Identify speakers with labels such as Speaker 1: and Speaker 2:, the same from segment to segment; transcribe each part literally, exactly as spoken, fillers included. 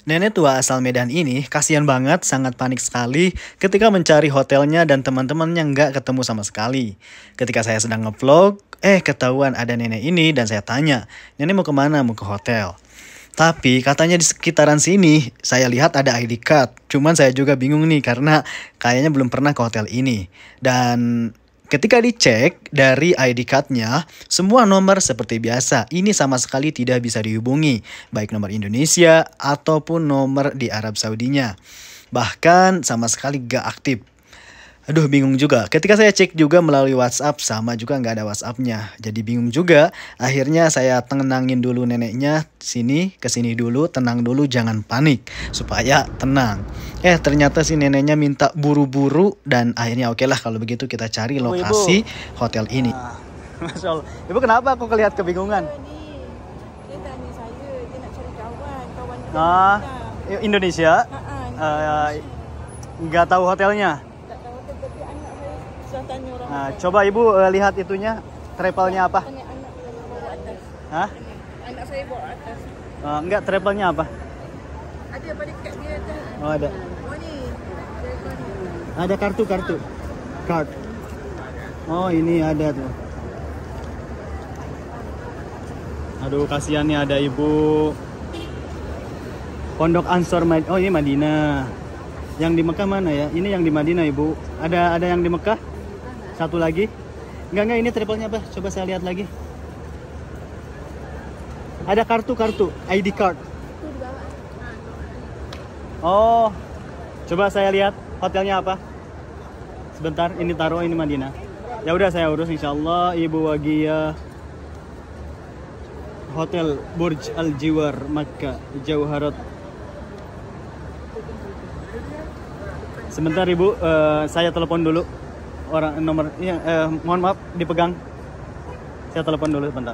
Speaker 1: Nenek tua asal Medan ini kasihan banget, sangat panik sekali ketika mencari hotelnya dan teman-temannya nggak ketemu sama sekali. Ketika saya sedang ngevlog, eh ketahuan ada nenek ini dan saya tanya, nenek mau kemana? Mau ke hotel. Tapi katanya di sekitaran sini saya lihat ada I D card. Cuman saya juga bingung nih karena kayaknya belum pernah ke hotel ini. Dan ketika dicek dari I D card-nya, semua nomor seperti biasa. Ini sama sekali tidak bisa dihubungi, baik nomor Indonesia ataupun nomor di Arab Saudinya. Bahkan sama sekali gak aktif. Aduh, bingung juga. Ketika saya cek juga melalui WhatsApp, sama juga nggak ada WhatsApp-nya. Jadi bingung juga. Akhirnya saya tenangin dulu neneknya, sini, kesini dulu, tenang dulu, jangan panik. Supaya tenang. Eh, ternyata si neneknya minta buru-buru, dan akhirnya oke lah kalau begitu kita cari lokasi Ibu. hotel ini. Ah, Masya Allah. Ibu kenapa aku kelihatan kebingungan?
Speaker 2: Dia tanya saya, dia nak cari kawan. Kawan
Speaker 1: ah, Indonesia? Uh, nggak tahu hotelnya? Nah, coba ibu uh, lihat itunya, travelnya apa?
Speaker 2: Anak, anak bawa atas.
Speaker 1: Hah?
Speaker 2: Anak saya bawa atas.
Speaker 1: Uh, enggak, travelnya apa?
Speaker 2: Ada pada dekat dia ada.
Speaker 1: Oh ada.
Speaker 2: Oh ni.
Speaker 1: Ada kartu-kartu. Card. Oh ini ada tuh. Aduh kasihan nih ada ibu. Pondok Ansor Mad. Oh ini Madinah. Yang di Mekah mana ya? Ini yang di Madinah ibu. Ada ada yang di Mekah? Satu lagi? Enggak, enggak, ini triple-nya apa? Coba saya lihat lagi. Ada kartu-kartu, I D card. Oh, coba saya lihat hotelnya apa? Sebentar, ini taruh, ini Madinah. Ya udah saya urus insyaallah. Ibu Wagia Hotel Burj Al Jiwar Makkah Jauharat. Sebentar ibu, uh, saya telepon dulu. Orang nomor iya, eh, mohon maaf dipegang. Saya telepon dulu sebentar.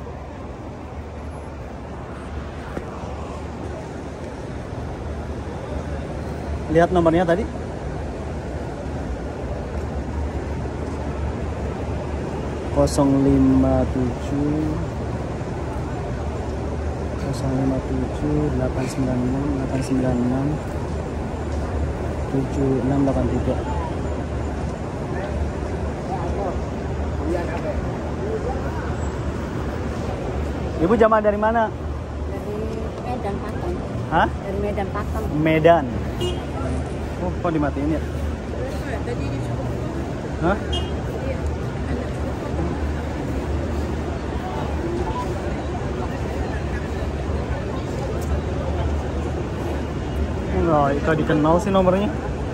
Speaker 1: Lihat nomornya tadi. nol lima tujuh nol lima tujuh delapan sembilan enam delapan sembilan enam tujuh enam delapan tiga. Ibu jamaah dari mana?
Speaker 2: Dari Medan Paton.
Speaker 1: Hah?
Speaker 2: Dari Medan Paton.
Speaker 1: Medan. Oh, kok dimatiin ya?
Speaker 2: Tadi disuruh.
Speaker 1: Hah? Enggak, itu dikenal sih nomornya.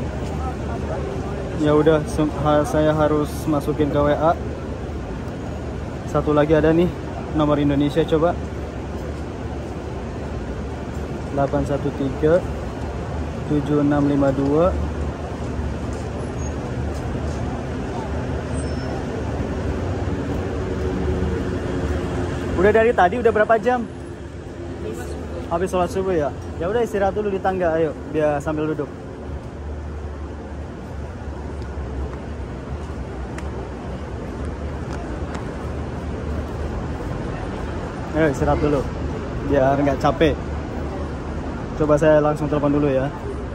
Speaker 1: Ya udah, saya harus masukin ke W A. Satu lagi ada nih. Nomor Indonesia coba delapan satu tiga tujuh enam lima dua. Udah dari tadi udah berapa jam? Habis sholat subuh ya? Ya udah istirahat dulu di tangga, ayo biar sambil duduk. Ayo istirahat dulu biar nggak capek. Coba saya langsung telepon dulu ya.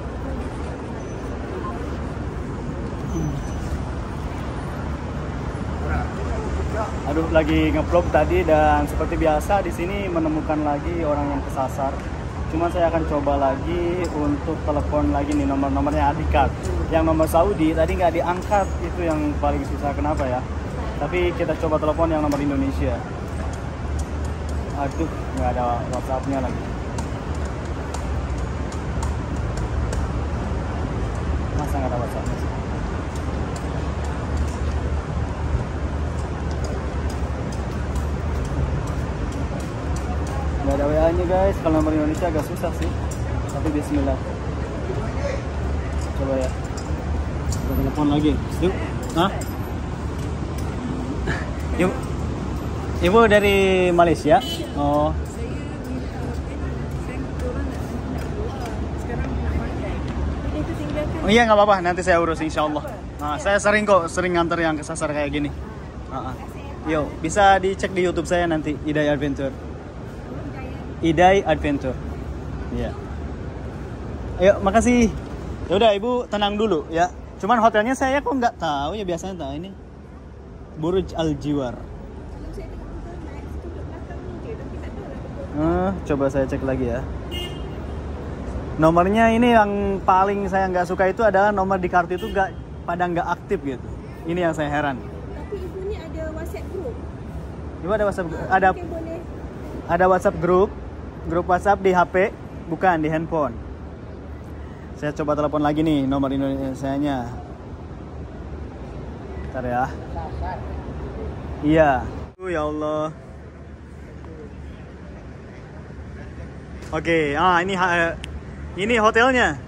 Speaker 1: Aduh lagi ngevlog tadi dan seperti biasa di sini menemukan lagi orang yang kesasar. Cuma saya akan coba lagi untuk telepon lagi nih nomor-nomornya I D card. Yang nomor Saudi tadi nggak diangkat, itu yang paling susah, kenapa ya? Tapi kita coba telepon yang nomor Indonesia. Aduh, nggak ada WhatsApp-nya lagi. Masa nggak ada WhatsApp-nya sih? Nggak ada W A-nya guys. Kalau nomor Indonesia agak susah sih. Tapi bismillah. Coba ya. Kita telepon lagi. Yuk. Hah? Yuk. Ibu dari Malaysia? Oh. Oh iya nggak apa-apa, nanti saya urus insya Allah. Nah, saya sering kok, sering nganter yang kesasar kayak gini. Uh -uh. Yo, bisa dicek di YouTube saya nanti, Idai Adventure. Idai Adventure. Iya. Yeah. Ayo, makasih. Ya udah, Ibu tenang dulu ya. Cuman hotelnya saya kok nggak tahu ya, biasanya tahu ini. Burj Al Jiwar.
Speaker 2: Kalau saya tengok Google Maps itu ke belakang ni je, tapi tak tahu lah betul.
Speaker 1: Eh, coba saya cek lagi ya. Nomornya ini yang paling saya nggak suka itu adalah nomor di kartu itu nggak pada nggak aktif gitu. Ini yang saya heran.
Speaker 2: Tapi ibu ni ada WhatsApp group.
Speaker 1: Ibu ada WhatsApp,
Speaker 2: Ah,
Speaker 1: ada
Speaker 2: mungkin boleh.
Speaker 1: ada WhatsApp grup, grup WhatsApp di H P, bukan di handphone. Saya coba telepon lagi nih nomor Indonesianya. Bentar ya. Iya. Oh, ya Allah. Oke, ah ini ha- ini hotelnya.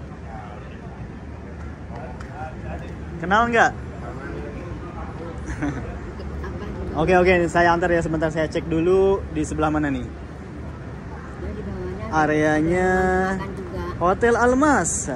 Speaker 1: Kenal nggak? Oke oke, saya antar ya sebentar, saya cek dulu di sebelah mana nih. Areanya Hotel Almas.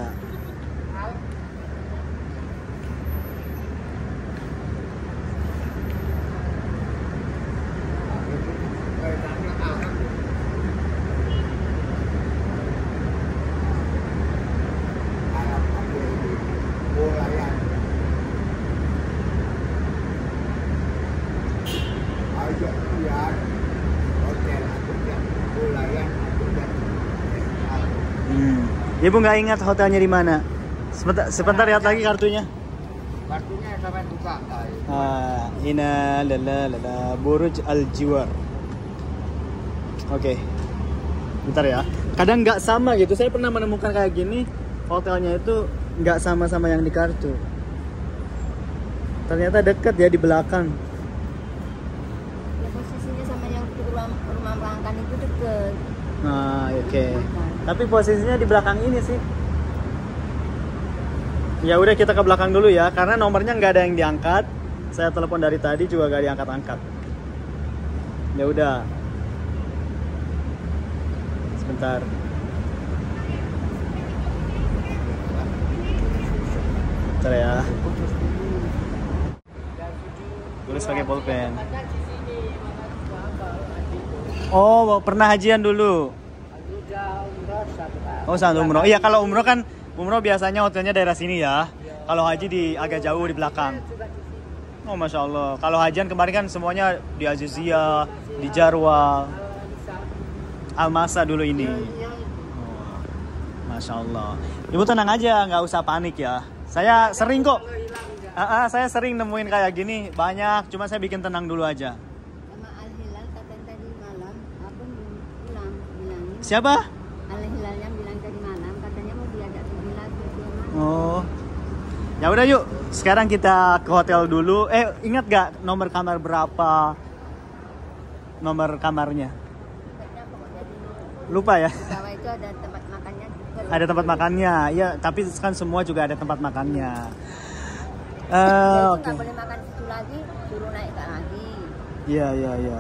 Speaker 1: Hmm. Ibu nggak ingat hotelnya di mana? Sebentar, sebentar lihat lagi kartunya.
Speaker 3: Kartunya sampai buka.
Speaker 1: Ah, ina lala lala Burj Al Jiwar. Oke, bentar ya. Kadang nggak sama gitu. Saya pernah menemukan kayak gini, hotelnya itu nggak sama sama yang di kartu. Ternyata dekat ya di belakang.
Speaker 4: Ya, posisinya sama yang di rumah, rumah makan itu deket.
Speaker 1: Nah, oke. Okay. Tapi posisinya di belakang ini sih. Ya udah kita ke belakang dulu ya, karena nomornya nggak ada yang diangkat. Saya telepon dari tadi juga nggak diangkat-angkat. Ya udah. Sebentar. Bentar ya. Tulis pakai pulpen. Oh, pernah hajian dulu. Oh, saat umroh. Iya, kalau umroh kan umroh biasanya hotelnya daerah sini ya. Kalau haji di agak jauh di belakang. Oh, masya Allah. Kalau hajian kemarin kan semuanya di Azizia, di Jarwal, Almasa dulu ini. Oh, masya Allah. Ibu tenang aja, nggak usah panik ya. Saya sering kok. Ah, ah, saya sering nemuin kayak gini banyak. Cuma saya bikin tenang dulu aja.
Speaker 4: Sama Al Hilal katanya tadi malam, abang pulang bilangin.
Speaker 1: Siapa?
Speaker 4: Al Hilal yang bilang tadi malam katanya mau diajak pergi lagi dia mana?
Speaker 1: Oh. Ya udah yuk, sekarang kita ke hotel dulu. Eh, ingat gak nomor kamar berapa? Nomor kamarnya?
Speaker 4: Katanya pokoknya di
Speaker 1: Lupa ya?
Speaker 4: bawah itu ada tempat makannya juga.
Speaker 1: Ada tempat makannya. Iya, tapi kan semua juga ada tempat makannya.
Speaker 4: Dia
Speaker 1: Eh,
Speaker 4: itu
Speaker 1: oke.
Speaker 4: nggak boleh makan situ lagi, suruh naik ke lagi.
Speaker 1: Iya, iya, iya.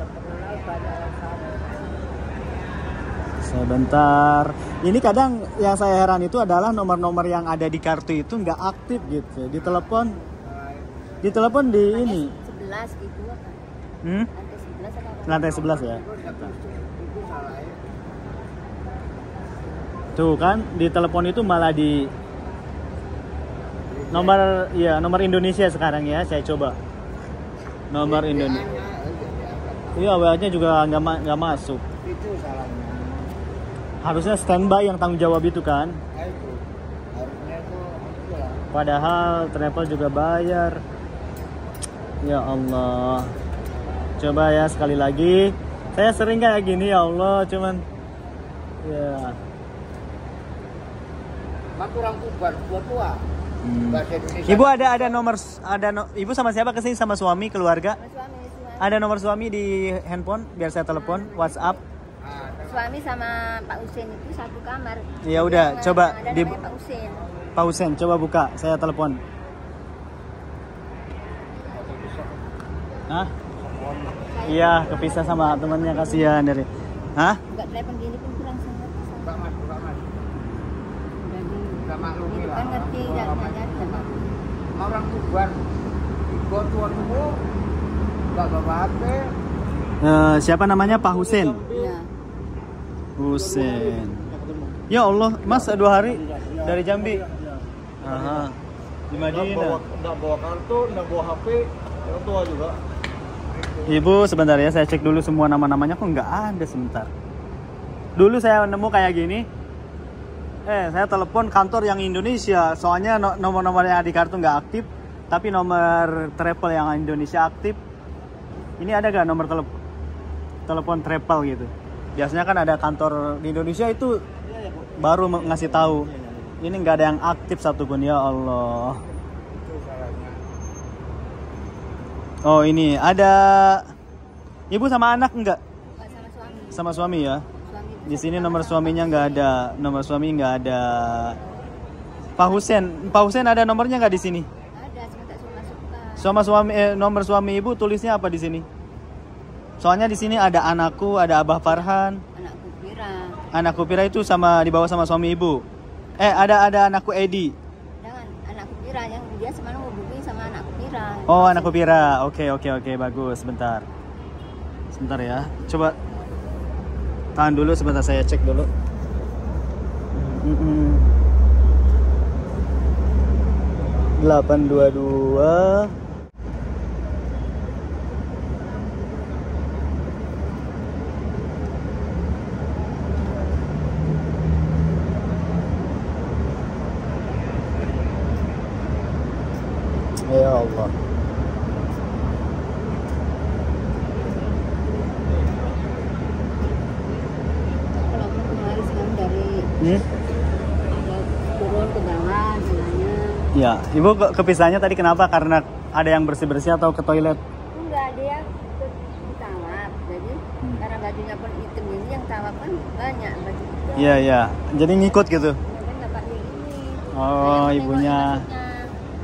Speaker 1: Sebentar. Ini kadang yang saya heran itu adalah nomor-nomor yang ada di kartu itu nggak aktif gitu. Di telepon, di telepon di ini.
Speaker 4: Sebelas gitu apa?
Speaker 1: Hmm?
Speaker 4: Lantai sebelas apa? apa?
Speaker 1: Lantai sebelas ya. Tuh kan di telepon itu malah di nomor ya nomor Indonesia sekarang ya, saya coba. Nomor Indonesia. Iya, W A-nya juga nggak ma nggak masuk.
Speaker 3: Itu salahnya.
Speaker 1: Harusnya standby yang tanggung jawab itu kan.
Speaker 3: Nah, itu harusnya itu itu lah.
Speaker 1: Padahal travel juga bayar. Ya Allah. Coba ya sekali lagi. Saya sering kayak gini ya Allah, cuman ya.
Speaker 3: Mak kurang kubar buat tua.
Speaker 1: Hmm.
Speaker 3: Bahasa Indonesia.
Speaker 1: Ibu ada ada nomor ada no, Ibu sama siapa kesini, sama suami, keluarga?
Speaker 4: Sama suami, suami.
Speaker 1: Ada nomor suami di handphone biar saya telepon, WhatsApp.
Speaker 3: Ah,
Speaker 4: Suami sama Pak Husin itu satu kamar.
Speaker 1: Ya udah,
Speaker 4: Yang-
Speaker 1: coba
Speaker 4: yang ada
Speaker 1: di-
Speaker 4: namanya Pak Husin.
Speaker 1: Pak Husen, coba buka, saya telepon. Hah? Iya, kepisah sama temannya, kasihan dari. Hah?
Speaker 4: Enggak telepon gini pun kurang sangat.
Speaker 3: buka mas, buka mas.
Speaker 4: Jadi
Speaker 3: Udah maklumi
Speaker 4: itu
Speaker 3: lah.
Speaker 4: kan ngerti dan nyari sama.
Speaker 3: Orang kubar. Ikut tuan dulu. Enggak bawa H P.
Speaker 1: Eh, siapa namanya? Pak Husen.
Speaker 4: Iya.
Speaker 1: Husen. Ya Allah, Mas dua hari dari Jambi. Aha. Di
Speaker 5: Nggak bawa,
Speaker 1: Madinah.
Speaker 5: nggak bawa kartu, nggak bawa H P, orang tua juga.
Speaker 1: Ibu sebentar ya, saya cek dulu semua nama-namanya kok nggak ada sebentar. Dulu saya nemu kayak gini. Eh, saya telepon kantor yang Indonesia, soalnya no- nomor-nomor yang di kartu nggak aktif, tapi nomor travel yang Indonesia aktif. Ini ada gak nomor telepon telepon travel gitu? Biasanya kan ada kantor di Indonesia itu baru ng- ngasih tahu. Ini nggak ada yang aktif satupun, ya Allah. Oh ini ada ibu sama anak enggak?
Speaker 4: Nggak sama suami.
Speaker 1: Sama suami ya.
Speaker 4: Suami itu
Speaker 1: Di sini
Speaker 4: sama
Speaker 1: nomor
Speaker 4: orang.
Speaker 1: suaminya nggak ada, nomor suami nggak ada. Pak Husen, Pak Husen ada nomornya nggak di sini?
Speaker 4: Ada, cuma tak suka suka.
Speaker 1: Sama suami, eh, nomor suami ibu tulisnya apa di sini? Soalnya di sini ada anakku, ada Abah Farhan,
Speaker 4: Anakku Pira.
Speaker 1: anakku Pira itu sama dibawa sama suami ibu. Eh ada ada anakku Edi.
Speaker 4: Jangan, anakku Pira yang dia semalam hubungi sama anakku Pira.
Speaker 1: Oh anakku Pira, oke oke oke bagus. Sebentar, sebentar ya. Coba tahan dulu sebentar saya cek dulu. Mm-mm. delapan dua dua. Ya Allah.
Speaker 4: Kalau mau kemari sekarang dari
Speaker 1: Hmm?
Speaker 4: ada turun ke bawah jalannya.
Speaker 1: Ya, ibu ke kepisahnya tadi kenapa? Karena ada yang bersih-bersih atau ke toilet?
Speaker 4: Enggak, dia ke tawaf. Jadi
Speaker 1: Hmm.
Speaker 4: karena bajunya pun hitam ini yang tawaf kan banyak baju kita.
Speaker 1: Iya, iya. Jadi ngikut gitu.
Speaker 4: Ya kan nggak pakai ini.
Speaker 1: Oh,
Speaker 4: Saya
Speaker 1: ibunya.
Speaker 4: menengok maksudnya.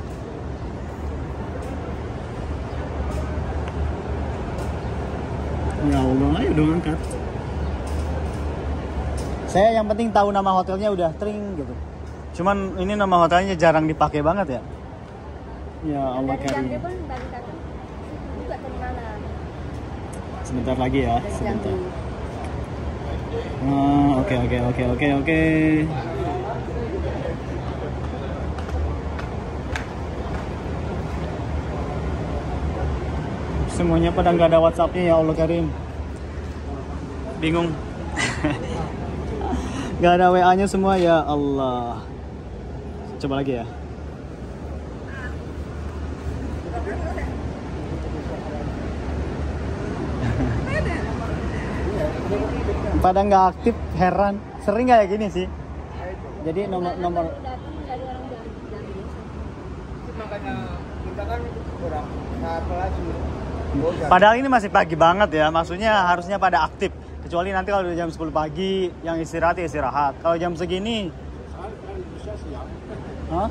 Speaker 1: Ya Allah, ayo dong angkat. Saya yang penting tahu nama hotelnya udah tring gitu. Cuman ini nama hotelnya jarang dipakai banget ya. Ya Allah
Speaker 4: Dari
Speaker 1: karim.
Speaker 4: Jambi pun balik datang juga dari mana?
Speaker 1: Sebentar lagi ya,
Speaker 4: Dari
Speaker 1: sebentar.
Speaker 4: Jambi.
Speaker 1: Ah, oke oke oke oke oke. Semuanya pada nggak ada WhatsAppnya ya Allah karim. Bingung. Nggak ada W A-nya semua ya Allah. Coba lagi ya. Pada nggak aktif, heran. Sering nggak ya gini sih? Jadi nomor nomor
Speaker 4: Datang dari orang Jambi. Jambi.
Speaker 3: Makanya kita kan kurang apa lagi.
Speaker 1: Padahal ini masih pagi banget ya, maksudnya harusnya pada aktif. Kecuali nanti kalau udah jam sepuluh pagi, yang istirahat ya istirahat. Kalau jam segini, Hah?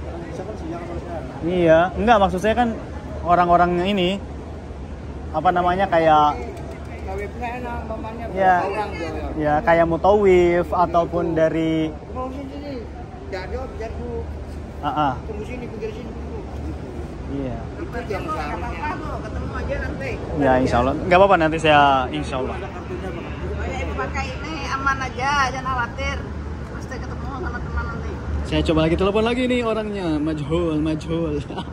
Speaker 1: Iya, enggak maksud saya kan orang-orang ini apa namanya kayak
Speaker 3: Kawipnya enak, mamanya
Speaker 1: ya,
Speaker 3: orang dia.
Speaker 1: ya kayak mutawif ataupun dari,
Speaker 3: Mau sini, jadi jadi
Speaker 1: ah, ah,
Speaker 3: tunggu sini, pinggir sini dulu.
Speaker 1: iya,
Speaker 3: Itu yang seharusnya. Ketemu aja nanti.
Speaker 1: ya insya Allah, nggak apa-apa nanti saya insya Allah.
Speaker 2: Pokoknya ibu pakai ini aman aja, jangan khawatir. Pasti ketemu sama teman nanti.
Speaker 1: Saya coba lagi telepon lagi nih orangnya, majhul, majhul.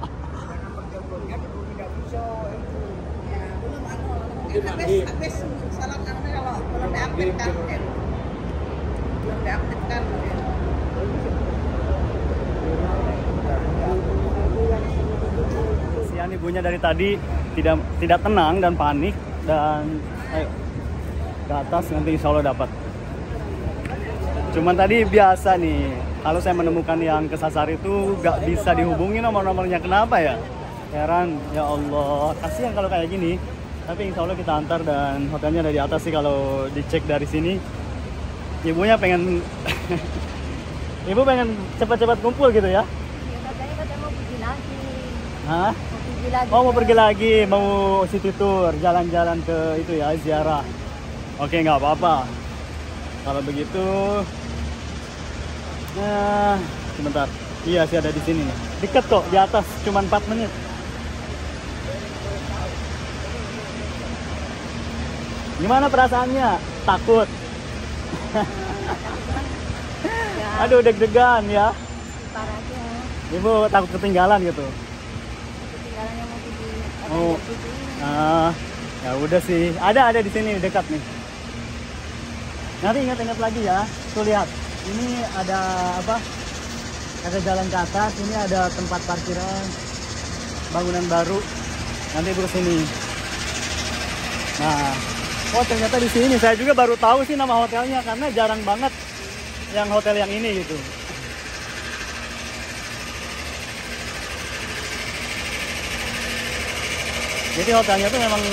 Speaker 2: Habis, habis salam nanti kalau belum diaktifkan. eh. Belum diaktifkan.
Speaker 1: Kasihan ibunya dari tadi tidak tidak tenang dan panik dan ayo ke atas nanti insya Allah dapat. Cuman tadi biasa nih, kalau saya menemukan yang kesasar itu gak bisa dihubungi nomor-nomornya, kenapa ya? Heran, ya Allah, kasihan kalau kayak gini. Tapi insya Allah kita antar dan hotelnya ada di atas sih kalau dicek dari sini. Ibunya pengen, ibu pengen cepat-cepat kumpul gitu ya?
Speaker 4: Ya katanya katanya mau pergi lagi.
Speaker 1: Hah?
Speaker 4: Mau pergi lagi.
Speaker 1: Oh mau pergi lagi, mau city tour, jalan-jalan ke itu ya, ziarah. Oke nggak apa-apa. Kalau begitu, nah sebentar. Iya sih ada di sini nih. Deket kok, di atas, cuma empat menit. Gimana perasaannya? Takut? Aduh, deg-degan ya.
Speaker 4: Parahnya
Speaker 1: Ibu takut ketinggalan gitu.
Speaker 4: ketinggalan yang mau di
Speaker 1: Oh.
Speaker 4: di sini.
Speaker 1: Ah, ya udah sih. Ada ada di sini dekat nih. Nanti ingat-ingat lagi ya. Tuh lihat. Ini ada apa? Ada jalan ke atas. Ini ada tempat parkiran. Bangunan baru. Nanti ibu kesini. Nah, oh ternyata di sini. Saya juga baru tahu sih nama hotelnya karena jarang banget yang hotel yang ini gitu. Jadi hotelnya tuh memang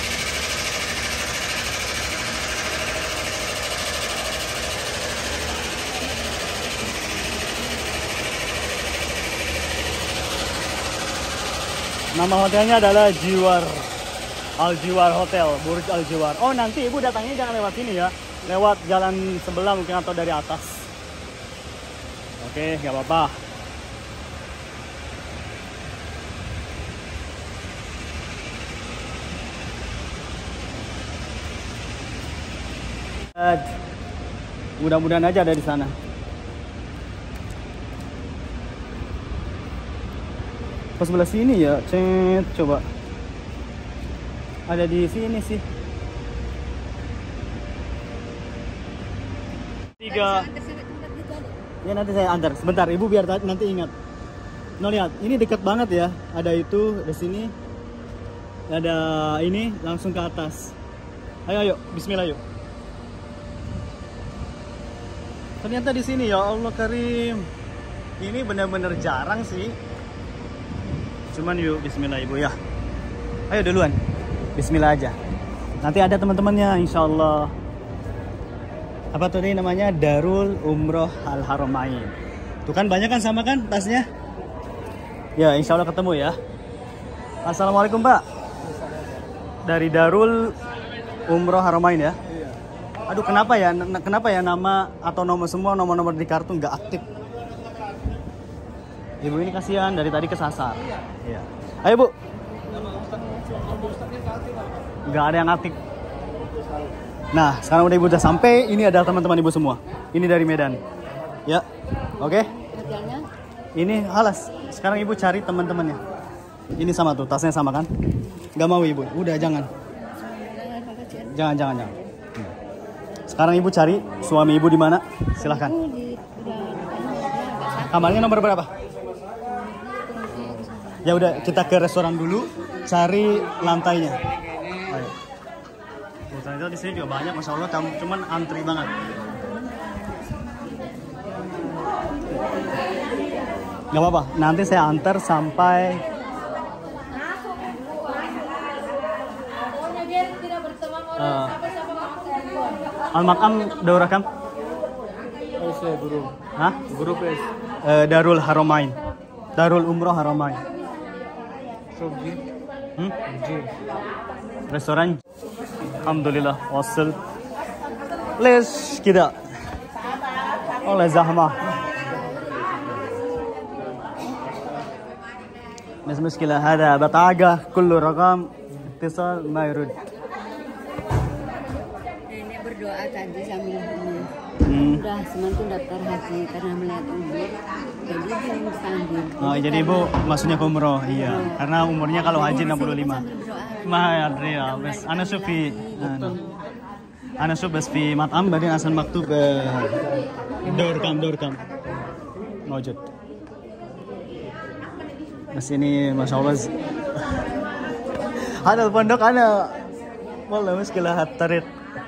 Speaker 1: nama hotelnya adalah Jiwar Al Jiwar Hotel, Burj Al Jiwar. Oh, nanti ibu datangnya jangan lewat sini ya. Lewat jalan sebelah mungkin atau dari atas. Oke, nggak apa-apa. Mudah-mudahan aja ada di sana. Pas sebelah sini ya, cet, coba. Ada di sini sih. Tiga. Ya nanti saya antar. Sebentar, ibu biar nanti ingat. Nah lihat, ini dekat banget ya. Ada itu di sini. Ada ini langsung ke atas. Ayo ayo, Bismillah yuk. Ternyata di sini ya Allah Karim. Ini benar-benar jarang sih. Cuman yuk Bismillah ibu ya. Ayo duluan. Bismillah aja. Nanti ada teman-temannya insya Allah. Apa tadi namanya? Darul Umroh Al Haramain. Tuh kan banyak kan sama kan tasnya? Ya insya Allah ketemu ya. Assalamualaikum Pak. Dari Darul Umroh Haramain ya. Aduh kenapa ya? Kenapa ya nama atau nomor semua nomor-nomor di kartu nggak aktif? Ibu ini kasihan dari tadi kesasar. Iya. Ayo Bu. Nggak ada yang aktif. Nah sekarang udah ibu udah sampai. Ini ada teman-teman ibu semua. Ini dari Medan. Ya. Oke.
Speaker 4: Hotelnya
Speaker 1: Ini halas. Sekarang ibu cari teman-temannya. Ini sama tuh tasnya sama kan? Nggak mau ibu. Udah jangan. Jangan jangan jangan. Sekarang ibu cari suami ibu di mana? Silahkan.
Speaker 4: di udah agak
Speaker 1: Kamarnya nomor berapa? Ya udah kita ke restoran dulu, cari lantainya. Ayo. Oh, ternyata di sini juga banyak, masya Allah, cuman antri banget. Gak apa-apa, nanti saya antar sampai. Uh, Al-Makam Daurakam?
Speaker 5: S ya guru.
Speaker 1: Hah?
Speaker 5: Guru S.
Speaker 1: Uh, Darul Haramain. Darul Umroh Haramain.
Speaker 5: Sogi.
Speaker 1: Hmm?
Speaker 5: J.
Speaker 1: Restoran. Alhamdulillah wasıl. Leş kida. Oleh zahmah. مش مشكلة هذا بطاقة كل رقم اتصال ما يرد.
Speaker 4: nenek berdoa tadi sambil ini.
Speaker 1: Hmm.
Speaker 4: Udah semakin daftar haji karena melihat umur. Jadi dipanggil.
Speaker 1: Oh, jadi ibu maksudnya ke umroh, iya. Karena umurnya kalau haji enam puluh lima. ما أدري بس أنا شوف في أنا, أنا شوف بس في مطعم بعدين أصلا مكتوب دور كام دور كام موجود بس ini ما شاء الله هذا الفندق أنا والله مشكلة هالطريق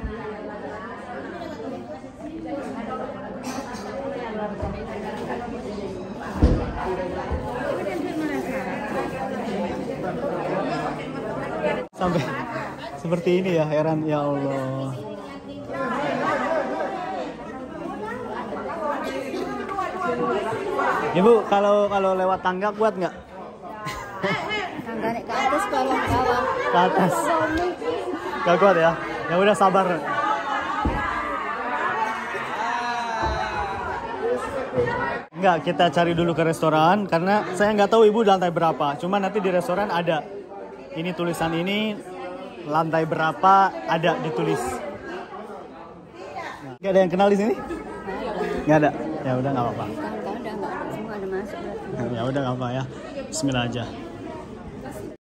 Speaker 1: sampai seperti ini ya, heran ya Allah. Ibu kalau kalau lewat tangga kuat nggak?
Speaker 4: Tangga naik ke atas bawah bawah.
Speaker 1: Ke atas. Nggak kuat ya? Ya udah sabar. Enggak, kita cari dulu ke restoran karena saya nggak tahu ibu lantai berapa. Cuma nanti di restoran ada. Ini tulisan ini lantai berapa ada ditulis. Nah, gak ada yang kenal di sini? Gak ada. Ya udah nggak apa-apa.
Speaker 4: Kawan-kawan udah nggak ada semua, ada masuk berarti.
Speaker 1: Ya udah nggak apa ya. Bismillah aja.